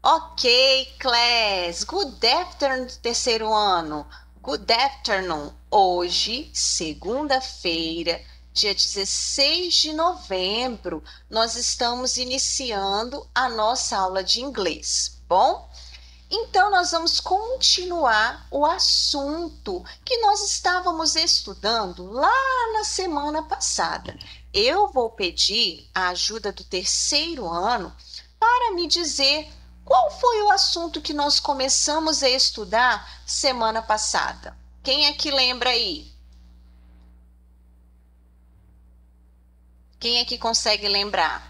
Ok, class. Good afternoon, terceiro ano. Good afternoon. Hoje, segunda-feira, dia 16 de novembro, nós estamos iniciando a nossa aula de inglês, bom? Então, nós vamos continuar o assunto que nós estávamos estudando lá na semana passada. Eu vou pedir a ajuda do terceiro ano para me dizer qual foi o assunto que nós começamos a estudar semana passada. Quem é que lembra aí? Quem é que consegue lembrar?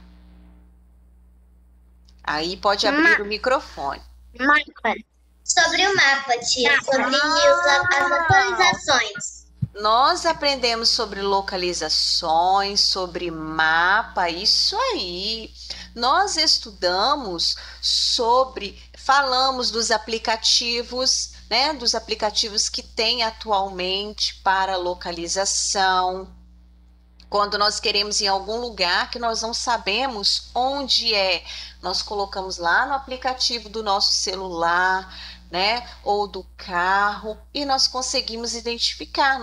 Aí pode abrir o microfone. Mapa. Sobre o mapa, tia. Sobre as localizações. Nós aprendemos sobre localizações, sobre mapa, isso aí. Nós estudamos falamos dos aplicativos, né? Dos aplicativos que tem atualmente para localização. Quando nós queremos ir em algum lugar que nós não sabemos onde é, nós colocamos lá no aplicativo do nosso celular, né, ou do carro, e nós conseguimos identificar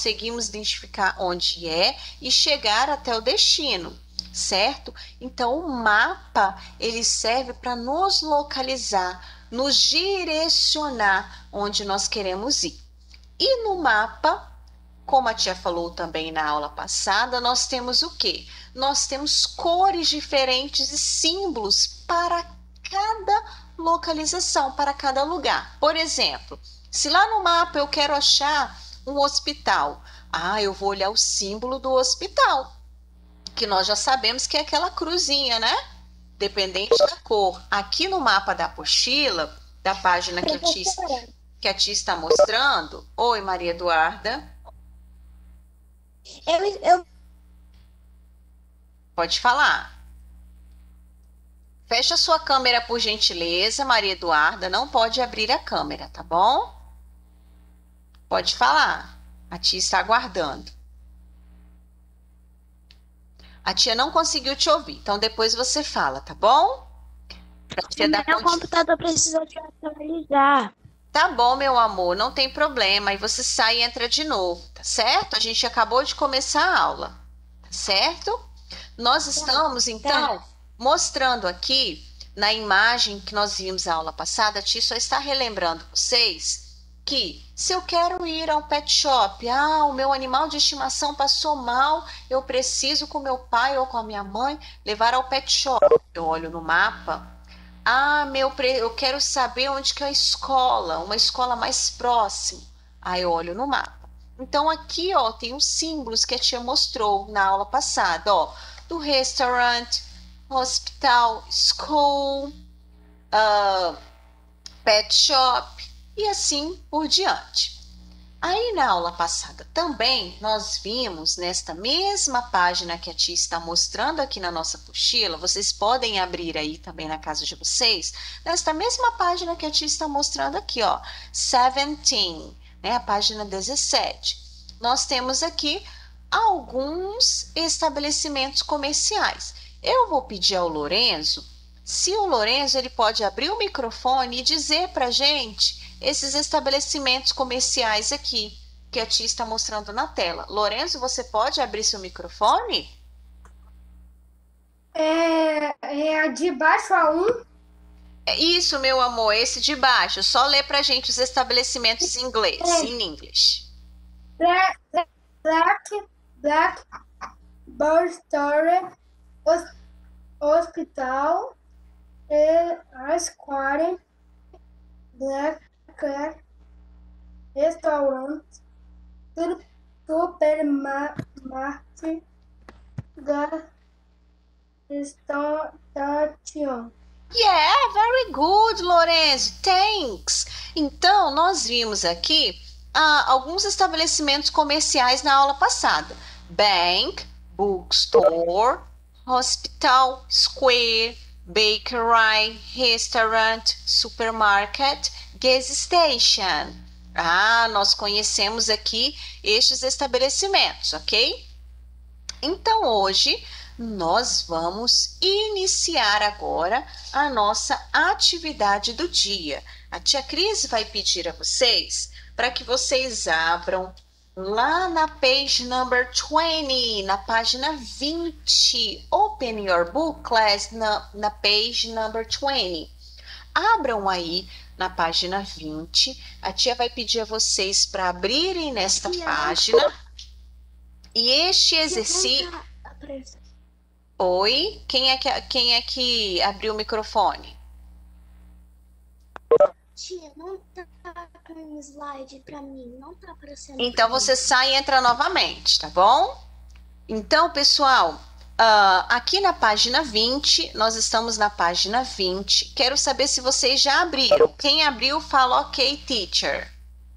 onde é e chegar até o destino, certo? Então o mapa, ele serve para nos localizar, nos direcionar onde nós queremos ir. E no mapa, como a tia falou também na aula passada, nós temos o quê? Nós temos cores diferentes e símbolos para cada localização, para cada lugar. Por exemplo, se lá no mapa eu quero achar um hospital, eu vou olhar o símbolo do hospital, que nós já sabemos que é aquela cruzinha, né? Dependente da cor. Aqui no mapa da apostila, da página que a tia está mostrando. Oi, Maria Eduarda. Pode falar. Fecha sua câmera, por gentileza, Maria Eduarda. Não pode abrir a câmera, tá bom? Pode falar. A tia está aguardando. A tia não conseguiu te ouvir, então depois você fala, tá bom? Meu computador precisa se atualizar. Tá bom, meu amor, não tem problema. Aí você sai e entra de novo, tá certo? A gente acabou de começar a aula, tá certo? Nós estamos, então, mostrando aqui, na imagem que nós vimos a aula passada, a tia só está relembrando vocês que se eu quero ir ao pet shop, o meu animal de estimação passou mal, eu preciso com meu pai ou com a minha mãe levar ao pet shop. Eu olho no mapa. Eu quero saber onde que é a escola, uma escola mais próxima. Aí eu olho no mapa. Então aqui, ó, tem os símbolos que a tia mostrou na aula passada, ó, do restaurant, hospital, school, pet shop e assim por diante. Aí na aula passada também nós vimos nesta mesma página que a tia está mostrando aqui na nossa apostila, vocês podem abrir aí também na casa de vocês, nesta mesma página que a tia está mostrando aqui, ó, 17, né, a página 17. Nós temos aqui alguns estabelecimentos comerciais. Eu vou pedir ao Lorenzo, se o Lorenzo ele pode abrir o microfone e dizer para a gente esses estabelecimentos comerciais aqui que a tia está mostrando na tela. Lorenzo, você pode abrir seu microfone? É de baixo a 1. É isso, meu amor, esse de baixo. Só lê pra gente os estabelecimentos em inglês, in English. Black Bar Store, Hospital, Ice Quarry, Black Cat, Restaurant, Supermarket, Gas Station. Yeah, very good, Lorenzo. Thanks. Então, nós vimos aqui alguns estabelecimentos comerciais na aula passada. Bank, bookstore, hospital, square, bakery, restaurant, supermarket, gas station. Nós conhecemos aqui estes estabelecimentos, ok? Então, hoje, nós vamos iniciar agora a nossa atividade do dia. A tia Cris vai pedir a vocês para que vocês abram lá na page number 20, na página 20. Open your book, class, na page number 20. Abram aí na página 20. A tia vai pedir a vocês para abrirem nesta página. E este exercício... Oi? Quem é que abriu o microfone? Tia, não tá com slide pra mim, não tá aparecendo. Então você sai e entra novamente, tá bom? Então, pessoal, aqui na página 20, nós estamos na página 20. Quero saber se vocês já abriram. Quem abriu, fala ok, teacher.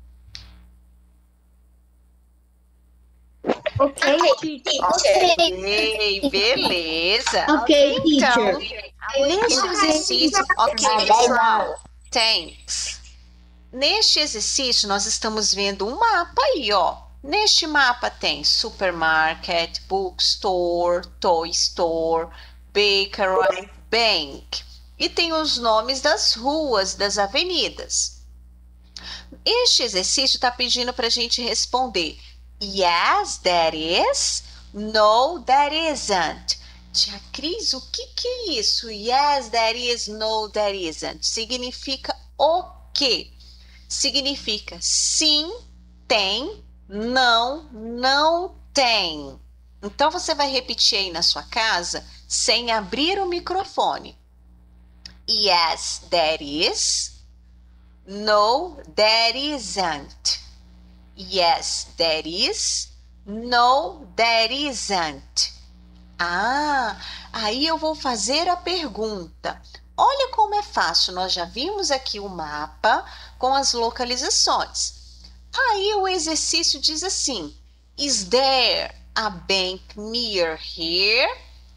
Ok, teacher. Ok, beleza. Ok, Então, teacher. neste exercício, ok, pessoal, thanks. Neste exercício, nós estamos vendo um mapa aí, ó. Neste mapa tem supermarket, bookstore, toy store, bakery, bank. E tem os nomes das ruas, das avenidas. Este exercício está pedindo para a gente responder yes, that is. No, that isn't. Tia Cris, o que é isso? Yes, that is. No, that isn't. Significa o quê? Significa sim, tem, não, não tem. Então, você vai repetir aí na sua casa, sem abrir o microfone. Yes, that is. No, that isn't. Yes, that is. No, that isn't. Aí eu vou fazer a pergunta. Olha como é fácil, nós já vimos aqui o mapa com as localizações. Aí o exercício diz assim: is there a bank near here?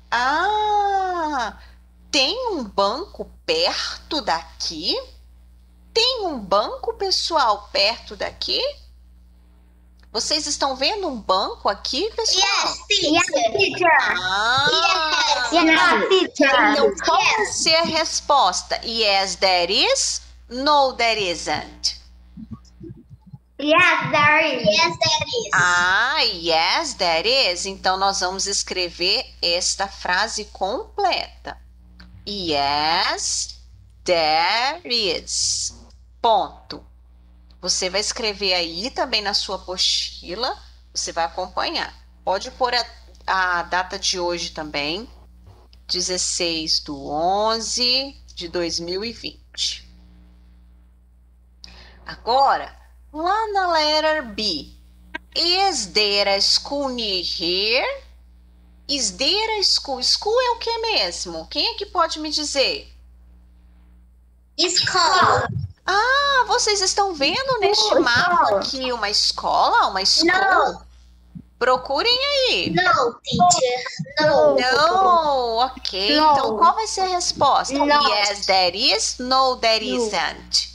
Tem um banco perto daqui? Tem um banco, pessoal, perto daqui? Vocês estão vendo um banco aqui, pessoal? Yes, teacher. Yes, teacher. Então, qual vai ser a resposta? Yes, there is. No, there isn't. Yes, there is. Yes, there is. Yes, there is. Então, nós vamos escrever esta frase completa. Yes, there is. Ponto. Você vai escrever aí também na sua apostila, você vai acompanhar. Pode pôr a data de hoje também, 16/11/2020. Agora, lá na letter B, is there a school near here? Is there a school? School é o que mesmo? Quem é que pode me dizer? Escola. Vocês estão vendo neste mapa aqui uma escola? Uma escola? Não. Procurem aí. No, teacher. No. No, ok. No. Então, qual vai ser a resposta? No. Yes, there is. No, there isn't.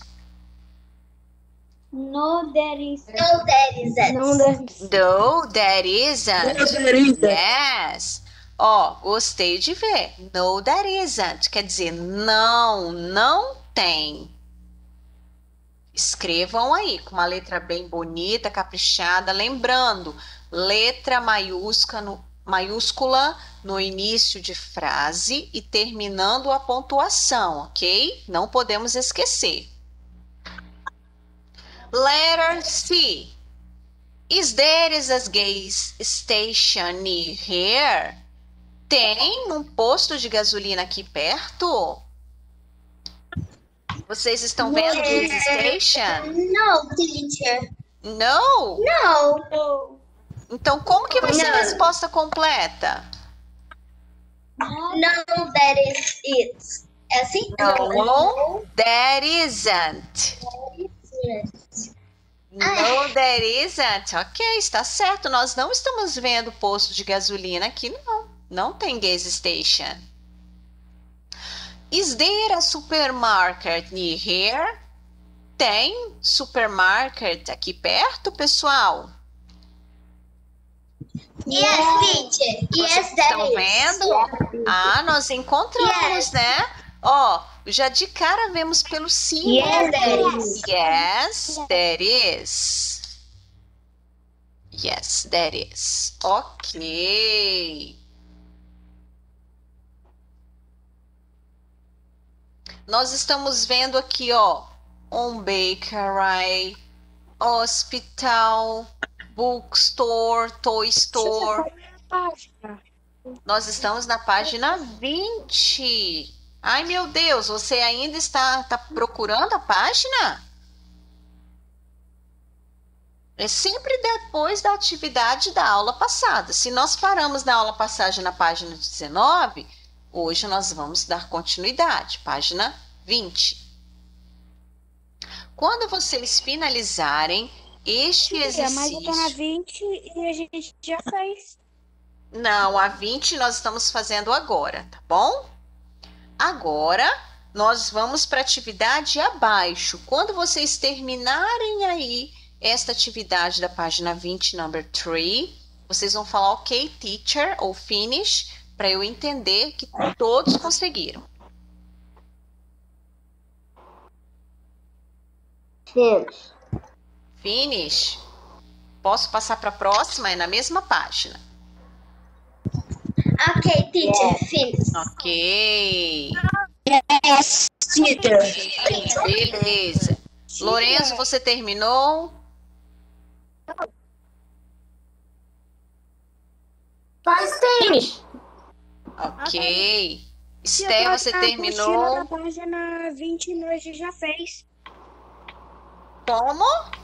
No, there is. No, there isn't. No, there isn't. Yes. Gostei de ver. No, there isn't. Quer dizer, não tem. Escrevam aí com uma letra bem bonita, caprichada, lembrando, letra maiúscula no início de frase e terminando a pontuação, ok? Não podemos esquecer. Letter C. Is there a gas station near here? Tem um posto de gasolina aqui perto? Vocês estão vendo gas station? No, teacher. No? No. Então, como que vai ser a resposta completa? No, that is it. É assim? No, there isn't. No, there isn't. Ok, está certo. Nós não estamos vendo posto de gasolina aqui, não. Não tem gas station. Is there a supermarket near here? Tem supermarket aqui perto, pessoal? Yes, teacher. Vocês estão vendo? Ah, nós encontramos, né? Ó, já de cara vemos pelo símbolo. Yes, there is. Yes, there is. Ok. Nós estamos vendo aqui, ó, bakery, hospital, bookstore, toy store. Nós estamos na página 20. Ai, meu Deus, você ainda está procurando a página? É sempre depois da atividade da aula passada. Se nós paramos na aula passada na página 19, hoje nós vamos dar continuidade, página 20. Quando vocês finalizarem este exercício... Mas eu tô na 20 e a gente já fez. Não, a 20 nós estamos fazendo agora, tá bom? Agora, nós vamos para a atividade abaixo. Quando vocês terminarem aí esta atividade da página 20, number 3, vocês vão falar ok, teacher, ou finish, para eu entender que todos conseguiram. Finish. Posso passar para a próxima? É na mesma página. Ok, teacher. Finish. Ok. Yes, teacher. Beleza. Lourenço, você terminou? Faz finish. Ok. Esté, você terminou? Na página 20 nós já fez. Como?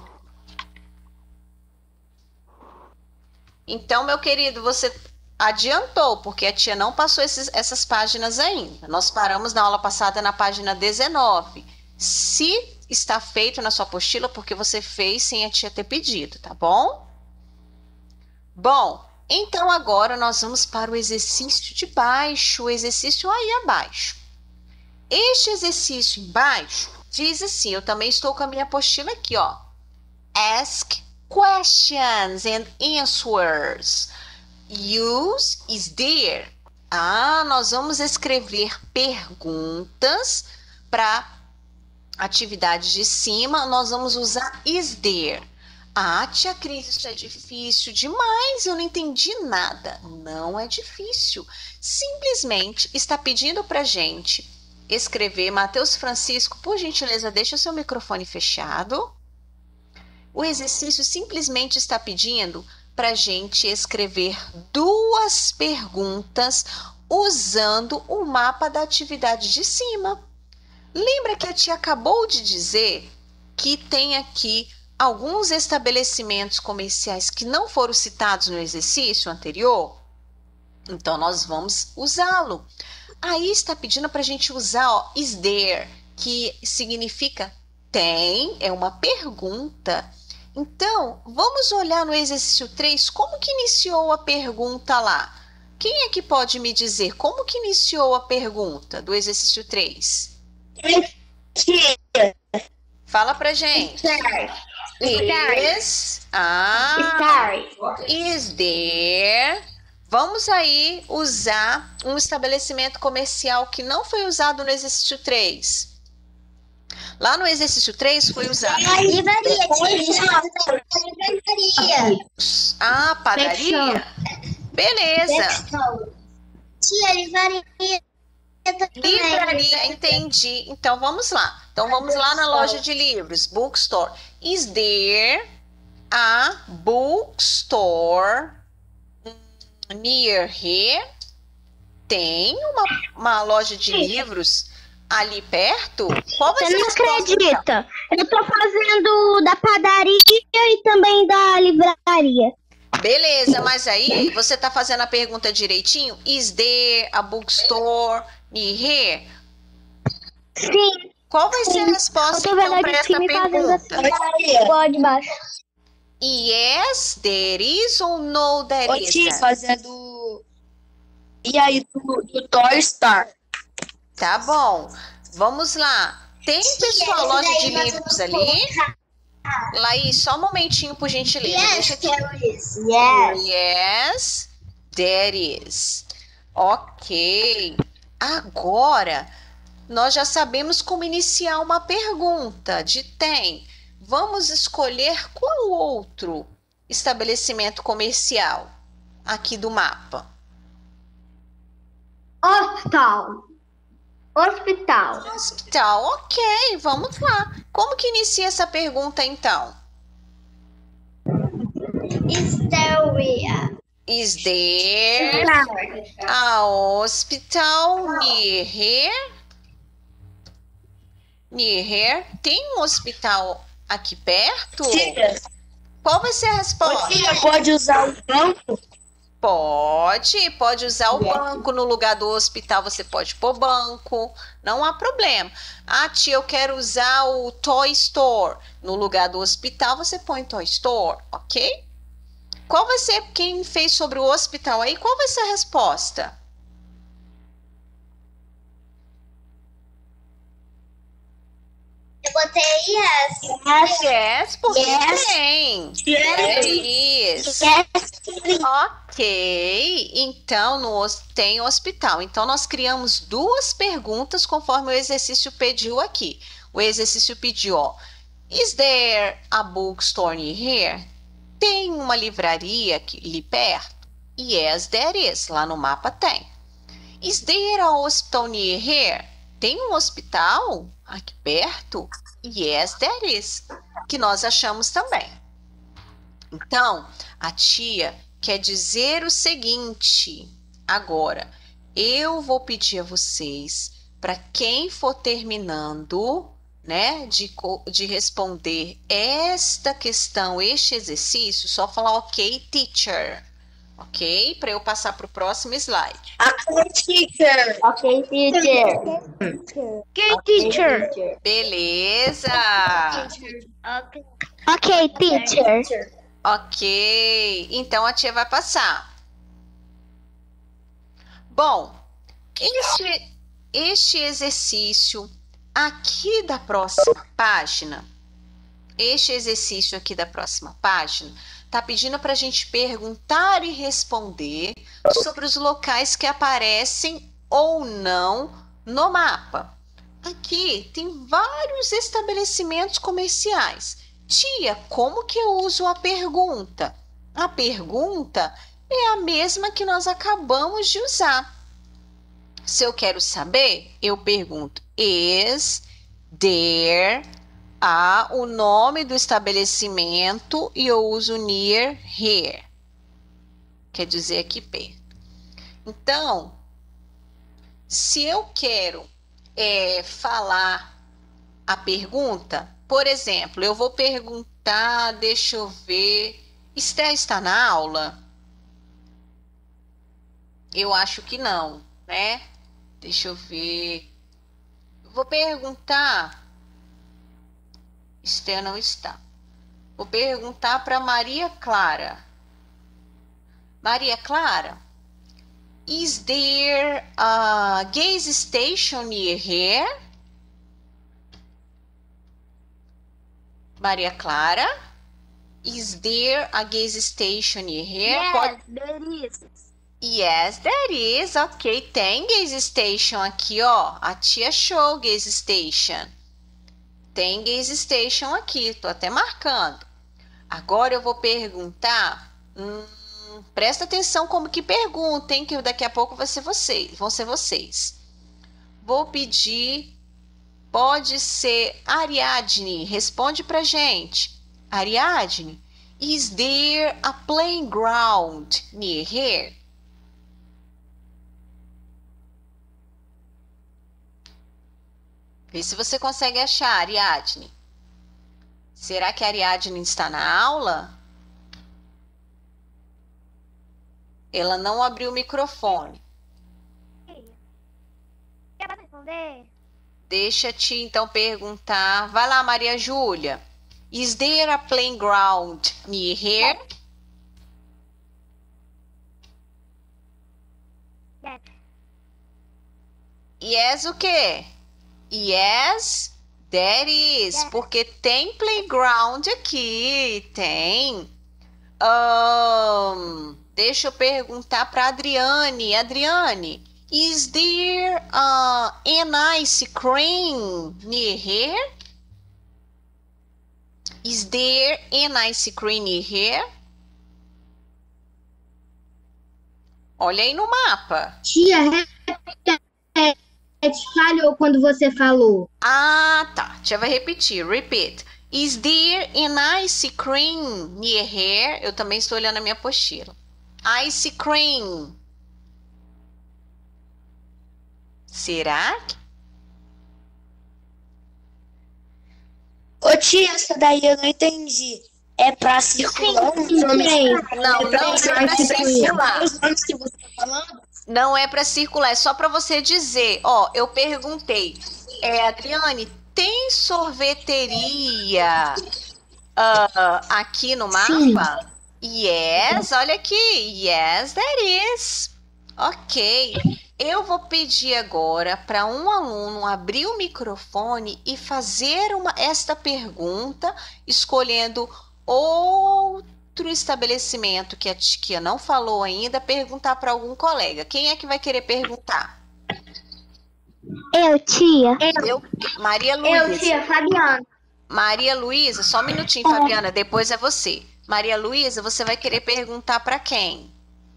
Então, meu querido, você adiantou, porque a tia não passou essas páginas ainda. Nós paramos na aula passada na página 19. Se está feito na sua apostila, porque você fez sem a tia ter pedido, tá bom? Bom, então agora nós vamos para o exercício de baixo, o exercício aí abaixo. Este exercício embaixo diz assim, eu também estou com a minha apostila aqui, ó. Ask questions and answers. Use is there. Ah, nós vamos escrever perguntas para atividade de cima. Nós vamos usar is there. Ah, tia Cris, isso é difícil demais. Eu não entendi nada. Não é difícil. Simplesmente está pedindo para gente escrever. Matheus Francisco, por gentileza, deixa o seu microfone fechado. O exercício simplesmente está pedindo para a gente escrever 2 perguntas usando o mapa da atividade de cima. Lembra que a tia acabou de dizer que tem aqui alguns estabelecimentos comerciais que não foram citados no exercício anterior? Então, nós vamos usá-lo. Aí está pedindo para a gente usar, ó, is there, que significa tem, é uma pergunta. Então, vamos olhar no exercício 3, como que iniciou a pergunta lá? Quem é que pode me dizer como que iniciou a pergunta do exercício 3? Fala pra gente. Is there. Vamos aí usar um estabelecimento comercial que não foi usado no exercício 3. Lá no exercício 3 foi usado. Livraria. Ah, padaria? Beleza. Tia, livraria. Livraria, entendi. Então vamos lá. Então vamos lá na loja de livros, bookstore. Is there a bookstore near here? Tem uma loja de livros ali perto? Qual vai ser a resposta? Você não acredita? Eu tô fazendo da padaria e também da livraria. Beleza, mas aí você tá fazendo a pergunta direitinho? Is there a bookstore near here? Sim. Qual vai ser a resposta então para essa pergunta? Pode baixo. Yes, there is ou no there isn't? Fazendo... E aí, do Toy Star. Tá bom. Vamos lá. Tem pessoal, loja de livros ali? Laís, só um momentinho, por gentileza. Deixa aqui. there is. Yes. Yes, there is. Ok. Agora, nós já sabemos como iniciar uma pergunta de tem. Vamos escolher qual outro estabelecimento comercial aqui do mapa? Hospital. Hospital. Hospital, ok, vamos lá. Como que inicia essa pergunta então? Hysteria. Is there a hospital near here? Near here? Tem um hospital aqui perto? Tia, Qual vai ser a resposta? tia, pode usar o banco? Pode usar o banco no lugar do hospital, você pode pôr banco, não há problema. Ah, tia, eu quero usar o Toy Store. No lugar do hospital, você põe Toy Store, ok? Qual vai ser, quem fez sobre o hospital aí, qual vai ser a resposta? Eu botei yes. Yes, porque Yes. tem. Yes. Yes. Ok, então tem hospital. Então nós criamos duas perguntas conforme o exercício pediu aqui. O exercício pediu, ó, is there a bookstore near here? Tem uma livraria aqui ali perto? Yes, there is. Lá no mapa tem. Is there a hospital near here? Tem um hospital aqui perto? Yes, there is. Que nós achamos também. Então, a tia quer dizer o seguinte. Agora, eu vou pedir a vocês, para quem for terminando, né, de responder esta questão, este exercício, só falar ok, teacher. Ok? Para eu passar para o próximo slide. Ok, teacher. Ok, teacher. Ok, teacher. Beleza! Ok, teacher. Ok, então a tia vai passar. Bom, este exercício aqui da próxima página, tá pedindo para a gente perguntar e responder sobre os locais que aparecem ou não no mapa. Aqui tem vários estabelecimentos comerciais. Tia, como que eu uso a pergunta? A pergunta é a mesma que nós acabamos de usar. Se eu quero saber, eu pergunto: is there o nome do estabelecimento e eu uso near here. Quer dizer aqui perto. Então, se eu quero falar a pergunta, por exemplo, eu vou perguntar, deixa eu ver, Esther está na aula? Eu acho que não, né? Deixa eu ver. Vou perguntar. Esther não está. Vou perguntar para Maria Clara. Maria Clara, is there a gas station near here? Maria Clara, is there a gas station near here? There is. Yes, there is. Ok, tem gas station aqui, ó. A tia achou gas station. Tem gas station aqui, tô até marcando. Agora eu vou perguntar. Presta atenção como que perguntem, que daqui a pouco vão ser vocês. Vou pedir. Pode ser Ariadne. Responde pra gente. Ariadne, is there a playground near here? Vê se você consegue achar, Ariadne. Será que a Ariadne está na aula? Ela não abriu o microfone. Quer responder? Deixa-te então perguntar. Vai lá, Maria Júlia. Is there a playground near here? Yes. Yes, o quê? Yes, There is, porque tem playground aqui, tem. Deixa eu perguntar para Adriane. Adriane, is there an ice cream near here? Is there an ice cream near here? Olha aí no mapa. Tia, falhou quando você falou. Ah, tá. Tia vai repetir. Repeat. Is there an ice cream near here? Eu também estou olhando a minha apostila. Ice cream. Será? Ô tia, essa daí eu não entendi. É pra circular os nomes? Não é para circular. Os nomes que você tá falando? Não é para circular, é só para você dizer. Ó, eu perguntei. Adriane, tem sorveteria aqui no mapa? Sim. Yes, olha aqui. Yes, there is. Ok. Eu vou pedir agora para um aluno abrir o microfone e fazer esta pergunta, escolhendo outro estabelecimento que a tia não falou ainda, perguntar para algum colega. Quem é que vai querer perguntar? Eu, tia. Maria Luísa. Eu, tia, Fabiana. Maria Luísa, só um minutinho, Fabiana, depois é você. Maria Luísa, você vai querer perguntar para quem?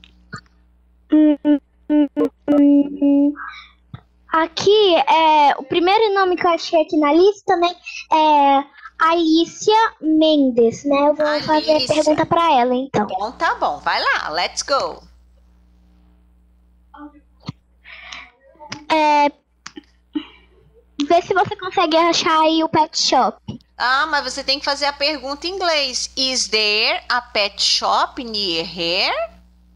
Aqui, o primeiro nome que eu achei aqui na lista, né, é Alicia Mendes, né? Eu vou fazer a Alicia. pergunta para ela, então. Bom, tá bom, vai lá, let's go. Vê se você consegue achar aí o pet shop. Ah, mas você tem que fazer a pergunta em inglês. Is there a pet shop near here?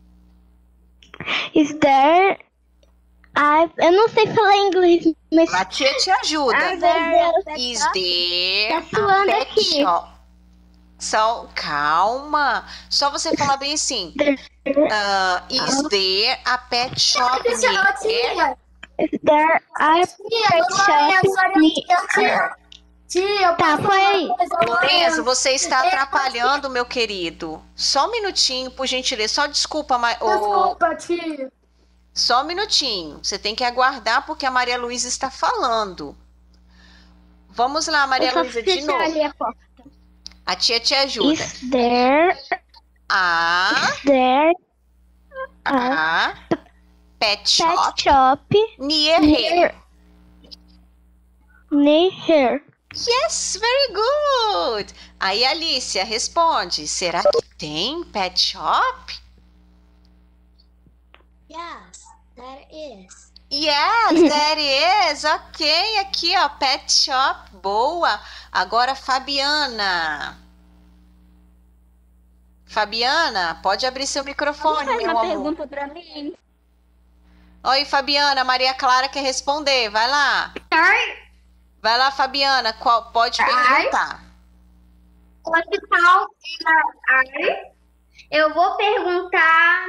Is there... eu não sei falar inglês, mas... A tia te ajuda. Is there Tá a suando pet aqui. shop? Só, calma. Só você falar bem assim. Is there a pet shop near here? Is there a pet shop near... Tia, Tá, foi aí. Lorenzo, você está atrapalhando, meu querido. Só um minutinho, por gentileza. Só desculpa, Desculpa, tia. só um minutinho. Você tem que aguardar porque a Maria Luísa está falando. Vamos lá, Maria Luísa, de novo. A tia te ajuda. Is there A pet shop pet shop near here. near here? Yes, very good. Aí, Alicia, responde. Será que tem pet shop? Yes, there is. Yes, there is. Ok, aqui, ó, pet shop. Boa. Agora, Fabiana. Fabiana, pode abrir seu microfone, meu amor. pergunta pra mim. Oi, Fabiana, Maria Clara quer responder. Vai lá. Vai lá, Fabiana. Pode perguntar. Hospital eu vou perguntar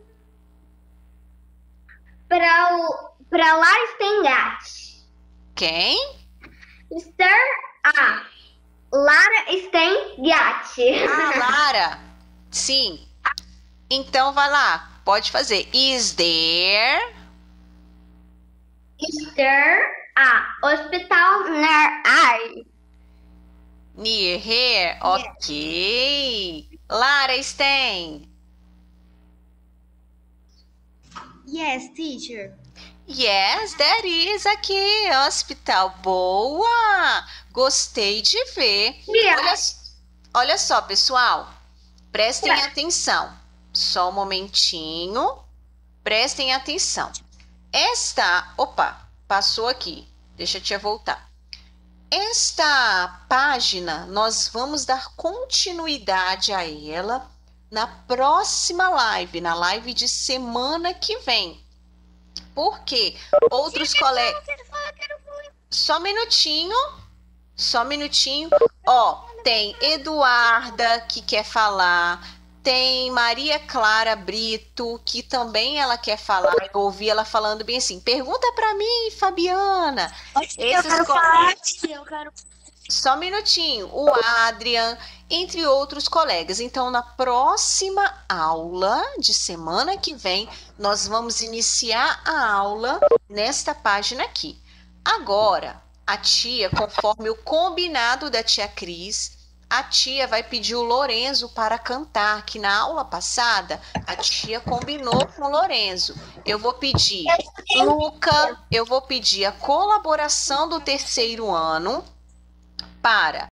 para Lara Stengart. Quem? Lara Stengart. Ah, Lara. Sim. Então, vai lá. Pode fazer. Is there... Hospital near here? Ok. Lara Sten. Yes, teacher. Yes, there is aqui. Hospital. Boa. Gostei de ver. Olha só, pessoal. Prestem atenção. Só um momentinho. Prestem atenção. Opa, passou aqui. Deixa a tia voltar. Esta página, nós vamos dar continuidade a ela na próxima live, na live de semana que vem. Porque outros colegas... Só um minutinho. Ó, tem Eduarda que quer falar. Tem Maria Clara Brito, que também ela quer falar. Eu ouvi ela falando bem assim, pergunta para mim, Fabiana. Eu quero falar, tia, eu quero... Só um minutinho. O Adrian, entre outros colegas. Então, na próxima aula de semana que vem, nós vamos iniciar a aula nesta página aqui. Agora, a tia, conforme o combinado da tia Cris, a tia vai pedir o Lorenzo para cantar, que na aula passada a tia combinou com o Lorenzo. Eu vou pedir, Luca, eu vou pedir a colaboração do terceiro ano para